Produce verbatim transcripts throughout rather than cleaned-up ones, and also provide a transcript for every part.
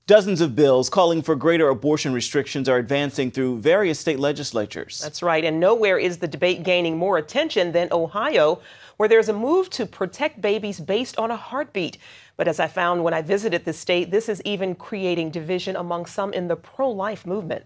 Dozens of bills calling for greater abortion restrictions are advancing through various state legislatures. That's right. And nowhere is the debate gaining more attention than Ohio, where there's a move to protect babies based on a heartbeat. But as I found when I visited the state, this is even creating division among some in the pro-life movement.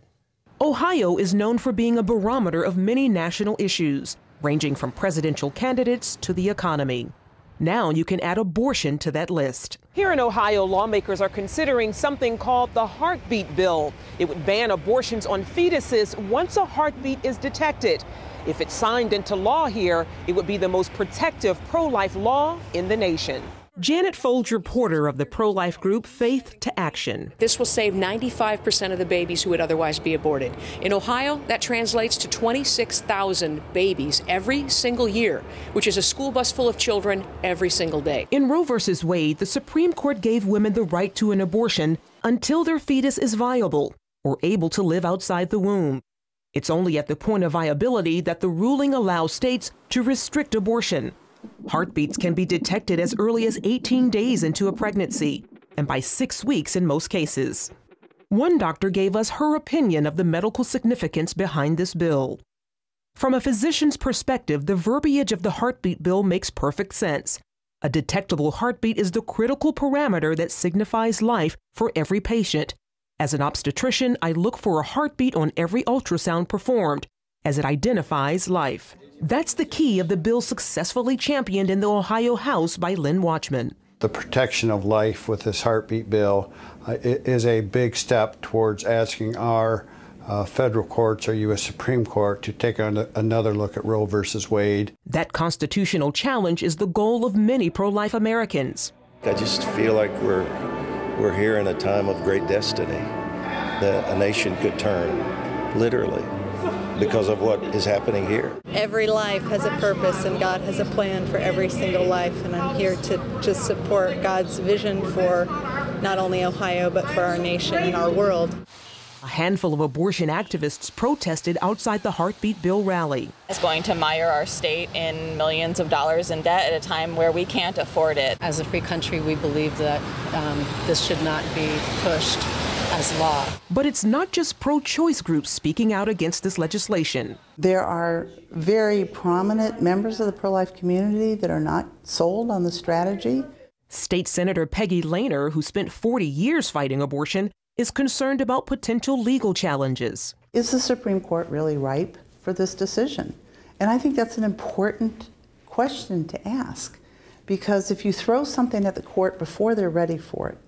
Ohio is known for being a barometer of many national issues, ranging from presidential candidates to the economy. Now you can add abortion to that list. Here in Ohio, lawmakers are considering something called the heartbeat bill. It would ban abortions on fetuses once a heartbeat is detected. If it's signed into law here, it would be the most protective pro-life law in the nation. Janet Folger Porter of the pro-life group Faith to Action. This will save ninety-five percent of the babies who would otherwise be aborted. In Ohio, that translates to twenty-six thousand babies every single year, which is a school bus full of children every single day. In Roe versus Wade, the Supreme Court gave women the right to an abortion until their fetus is viable or able to live outside the womb. It's only at the point of viability that the ruling allows states to restrict abortion. Heartbeats can be detected as early as eighteen days into a pregnancy, and by six weeks in most cases. One doctor gave us her opinion of the medical significance behind this bill. From a physician's perspective, the verbiage of the heartbeat bill makes perfect sense. A detectable heartbeat is the critical parameter that signifies life for every patient. As an obstetrician, I look for a heartbeat on every ultrasound performed, as it identifies life. That's the key of the bill successfully championed in the Ohio House by Lynn Watchman. The protection of life with this heartbeat bill uh, is a big step towards asking our uh, federal courts or U S Supreme Court to take an, another look at Roe versus Wade. That constitutional challenge is the goal of many pro-life Americans. I just feel like we're, we're here in a time of great destiny, that a nation could turn, literally, because of what is happening here. Every life has a purpose, and God has a plan for every single life, and I'm here to just support God's vision for not only Ohio, but for our nation and our world. A handful of abortion activists protested outside the Heartbeat Bill rally. It's going to mire our state in millions of dollars in debt at a time where we can't afford it. As a free country, we believe that um, this should not be pushed as law. But it's not just pro-choice groups speaking out against this legislation. There are very prominent members of the pro-life community that are not sold on the strategy. State Senator Peggy Lehner, who spent forty years fighting abortion, is concerned about potential legal challenges. Is the Supreme Court really ripe for this decision? And I think that's an important question to ask, because if you throw something at the court before they're ready for it,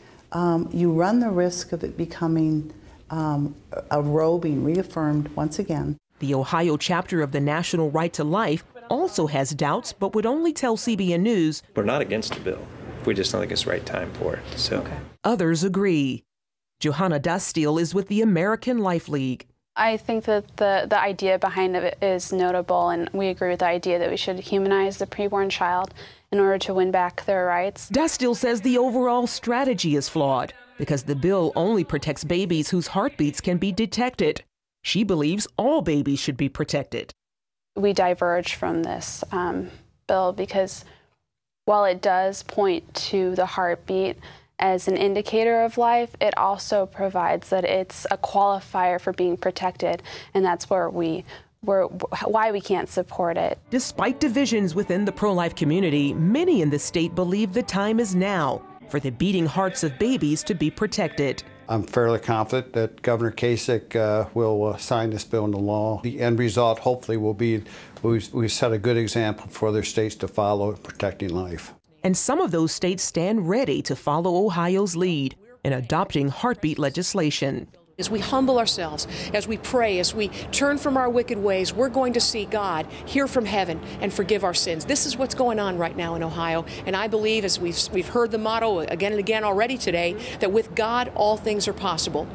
Um, you run the risk of it becoming um, a Roe being reaffirmed once again. The Ohio chapter of the National Right to Life also has doubts, but would only tell C B N News. We're not against the bill. We just don't think it's the right time for it. So okay. Others agree. Johanna Dasteel is with the American Life League. I think that the, the idea behind it is notable, and we agree with the idea that we should humanize the preborn child in order to win back their rights. Dasteel says the overall strategy is flawed because the bill only protects babies whose heartbeats can be detected. She believes all babies should be protected. We diverge from this um, bill because while it does point to the heartbeat as an indicator of life, it also provides that it's a qualifier for being protected, and that's where we We're, why we can't support it. Despite divisions within the pro-life community, many in the state believe the time is now for the beating hearts of babies to be protected. I'm fairly confident that Governor Kasich uh, will uh, sign this bill into law. The end result, hopefully, will be we've, we've set a good example for other states to follow in protecting life. And some of those states stand ready to follow Ohio's lead in adopting heartbeat legislation. As we humble ourselves, as we pray, as we turn from our wicked ways, we're going to see God hear from heaven and forgive our sins. This is what's going on right now in Ohio. And I believe, as we've, we've heard the motto again and again already today, that with God, all things are possible.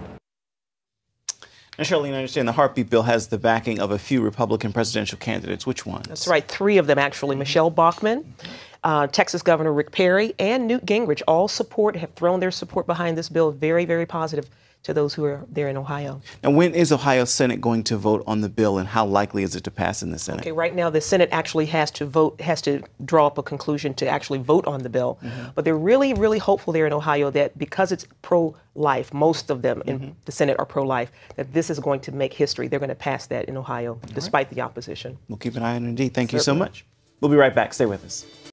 Now, Charlene, I understand the heartbeat bill has the backing of a few Republican presidential candidates. Which ones? That's right, three of them, actually. Michelle Bachmann, Uh, Texas Governor Rick Perry and Newt Gingrich all support, have thrown their support behind this bill. Very, very positive to those who are there in Ohio. And when is Ohio Senate going to vote on the bill, and how likely is it to pass in the Senate? Okay, right now the Senate actually has to vote, has to draw up a conclusion to actually vote on the bill. Mm-hmm. But they're really, really hopeful there in Ohio that because it's pro-life, most of them in mm-hmm. the Senate are pro-life, that this is going to make history. They're going to pass that in Ohio, All despite right. the opposition. We'll keep an eye on it indeed. Thank Certainly. you so much. We'll be right back. Stay with us.